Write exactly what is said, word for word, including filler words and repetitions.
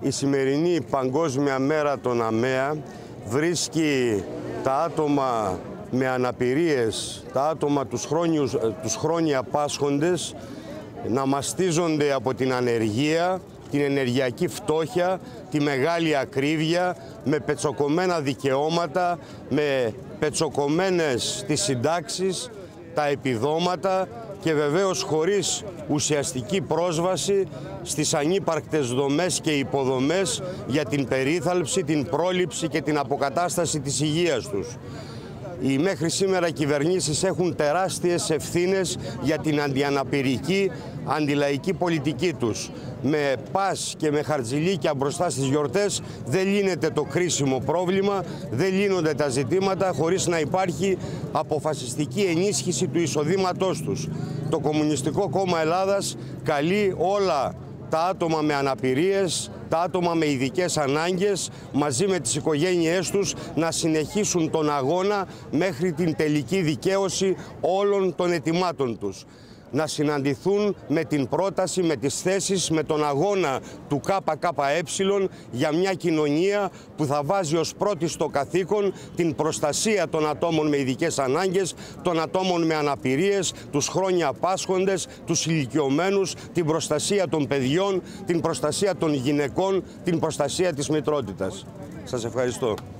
Η σημερινή Παγκόσμια Μέρα των ΑΜΕΑ βρίσκει τα άτομα με αναπηρίες, τα άτομα τους, χρόνιους, τους χρόνια πάσχοντες να μαστίζονται από την ανεργία, την ενεργειακή φτώχεια, τη μεγάλη ακρίβεια, με πετσοκομμένα δικαιώματα, με πετσοκομμένες τις συντάξεις, τα επιδόματα και βεβαίως χωρίς ουσιαστική πρόσβαση στις ανύπαρκτες δομές και υποδομές για την περίθαλψη, την πρόληψη και την αποκατάσταση της υγείας τους. Οι μέχρι σήμερα κυβερνήσεις έχουν τεράστιες ευθύνες για την αντιαναπηρική, αντιλαϊκή πολιτική τους. Με πας και με χαρτζηλίκια μπροστά στις γιορτές δεν λύνεται το κρίσιμο πρόβλημα, δεν λύνονται τα ζητήματα χωρίς να υπάρχει αποφασιστική ενίσχυση του εισοδήματός τους. Το Κομμουνιστικό Κόμμα Ελλάδας καλεί όλα τα άτομα με αναπηρίες, τα άτομα με ειδικές ανάγκες, μαζί με τις οικογένειές τους, να συνεχίσουν τον αγώνα μέχρι την τελική δικαίωση όλων των αιτημάτων τους. Να συναντηθούν με την πρόταση, με τις θέσεις, με τον αγώνα του ΚΚΕ για μια κοινωνία που θα βάζει ως πρώτη στο καθήκον την προστασία των ατόμων με ειδικές ανάγκες, των ατόμων με αναπηρίες, τους χρόνια πάσχοντες, τους ηλικιωμένους, την προστασία των παιδιών, την προστασία των γυναικών, την προστασία της μητρότητας. Σας ευχαριστώ.